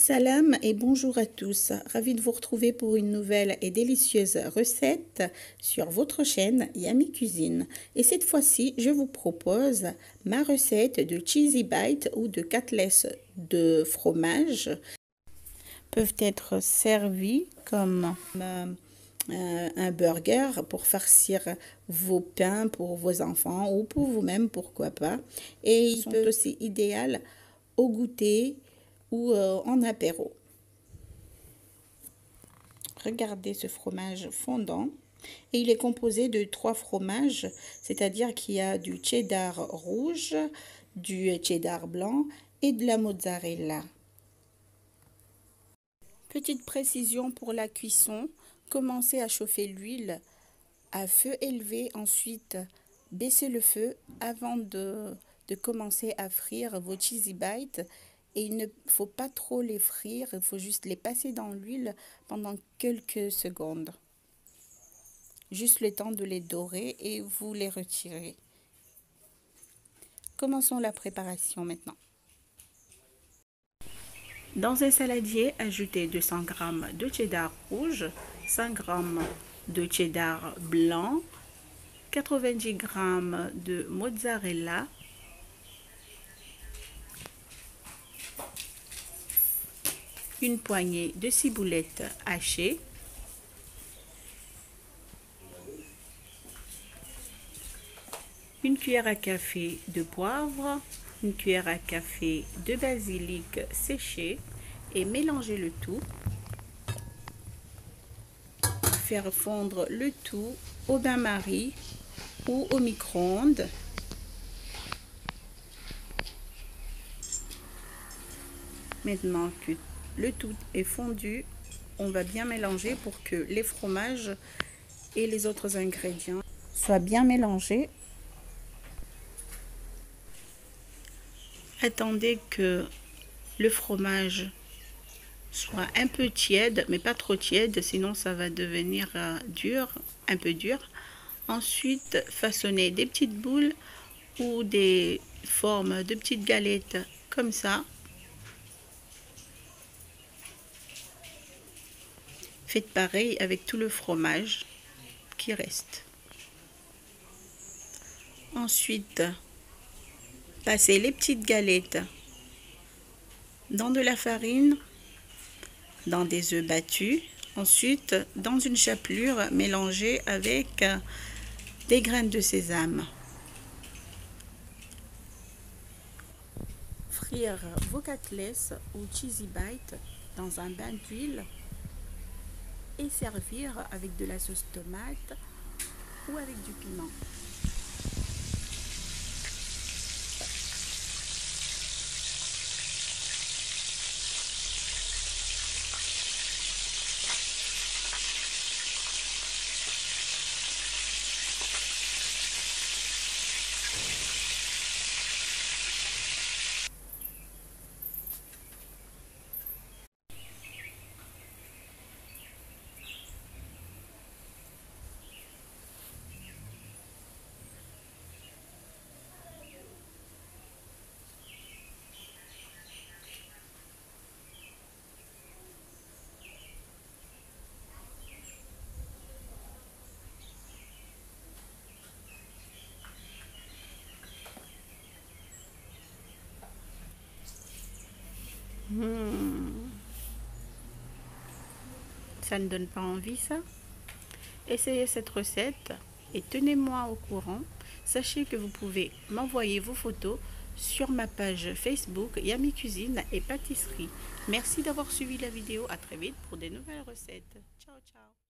Salam et bonjour à tous, ravi de vous retrouver pour une nouvelle et délicieuse recette sur votre chaîne Yummy Cuisine. Et cette fois-ci, je vous propose ma recette de cheesy bite ou de côtelettes de fromage. Peuvent être servis comme un burger pour farcir vos pains pour vos enfants ou pour vous-même, pourquoi pas. Et ils sont aussi idéaux au goûter ou en apéro. Regardez ce fromage fondant. Et il est composé de 3 fromages, c'est-à-dire qu'il y a du cheddar rouge, du cheddar blanc et de la mozzarella. Petite précision pour la cuisson, commencez à chauffer l'huile à feu élevé, ensuite baissez le feu avant de commencer à frire vos cheesy bites. Et il ne faut pas trop les frire, il faut juste les passer dans l'huile pendant quelques secondes. Juste le temps de les dorer et vous les retirez. Commençons la préparation maintenant. Dans un saladier, ajoutez 200 g de cheddar rouge, 100 g de cheddar blanc, 90 g de mozzarella, une poignée de ciboulettes hachées, une cuillère à café de poivre, une cuillère à café de basilic séché et mélangez le tout. Faire fondre le tout au bain-marie ou au micro-ondes. Maintenant que le tout est fondu, on va bien mélanger pour que les fromages et les autres ingrédients soient bien mélangés. Attendez que le fromage soit un peu tiède, mais pas trop tiède, sinon ça va devenir dur, un peu dur. Ensuite, façonnez des petites boules ou des formes de petites galettes comme ça. Faites pareil avec tout le fromage qui reste. Ensuite, passez les petites galettes dans de la farine, dans des œufs battus. Ensuite, dans une chapelure mélangée avec des graines de sésame. Frire vos côtelettes ou cheesy bites dans un bain d'huile et servir avec de la sauce tomate ou avec du piment. Ça ne donne pas envie, ça? Essayez cette recette et tenez-moi au courant. Sachez que vous pouvez m'envoyer vos photos sur ma page Facebook Yummy Cuisine et Pâtisserie. Merci d'avoir suivi la vidéo. À très vite pour des nouvelles recettes. Ciao, ciao!